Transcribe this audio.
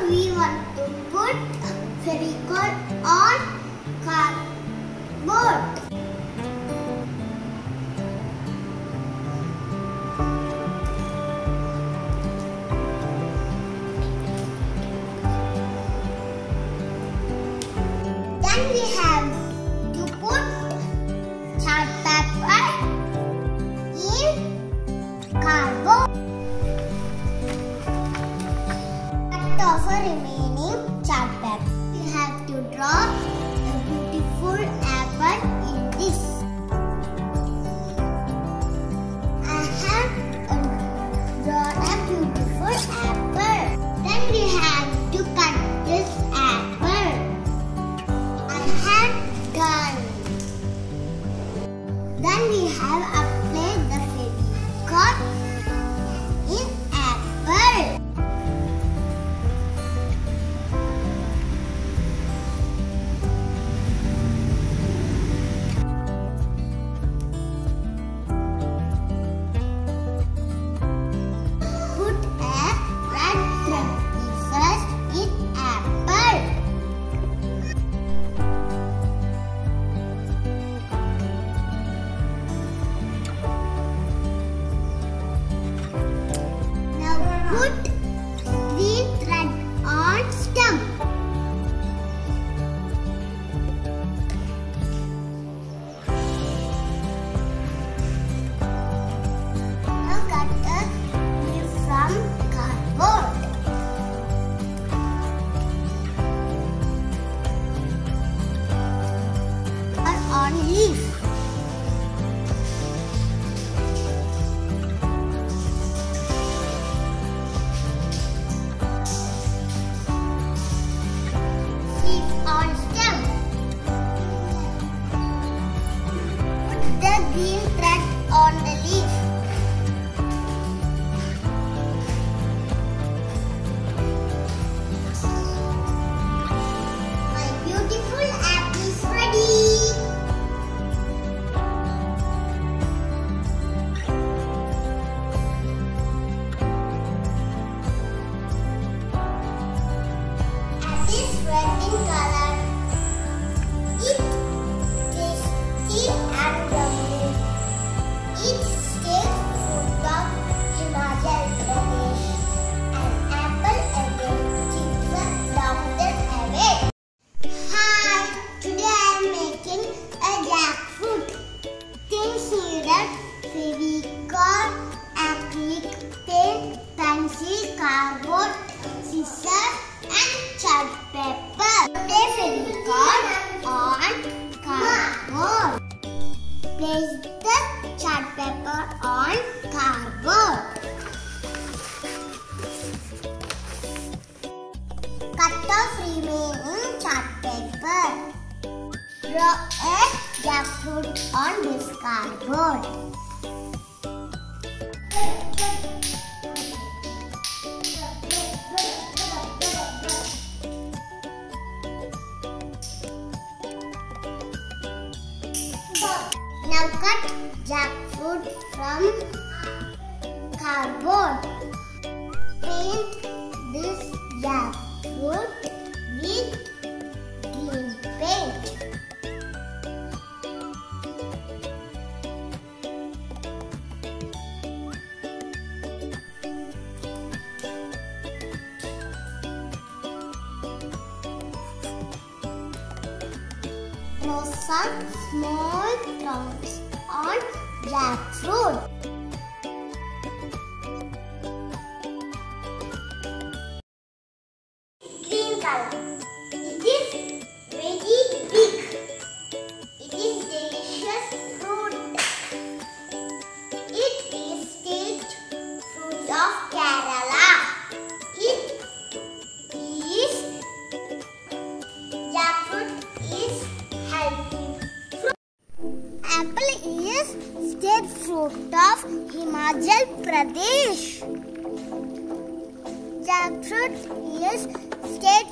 we want to put Fevicol on cardboard. Then we have to put chart paper in cardboard. Cut off a remaining chart paper. We have to draw a beautiful apple in this. I have drawn a beautiful apple. Then we have to cut this apple. I have done. Then we have applied the Fevicol in apple. Put a red thread first in apple. Now put green thread on stem. Now cut a leaf from cardboard. On leaf. Leaf on stem. Put the green thread on the leaf. My beautiful apple is ready. Apple is red in color. It is tasty and yummy. It stays fruit of Himachal Pradesh. An apple again keeps the doctor away. Hi, today I am making a jackfruit. Things needed: Fevicol, acrylic paint, pencil, cardboard, scissors, and chart paper. Put a Fevicol on cardboard. Place the chart paper on cardboard. Cut off remaining chart paper. Draw a jackfruit on this cardboard. Now cut jackfruit from cardboard. Paint this jackfruit with green paint. Draw some small trunks on jackfruit. Green color. It is very big. It is delicious fruit. It is state fruit of Kerala. It is jackfruit is healthy fruit. Apple is state fruit of Himachal Pradesh. Jackfruit is state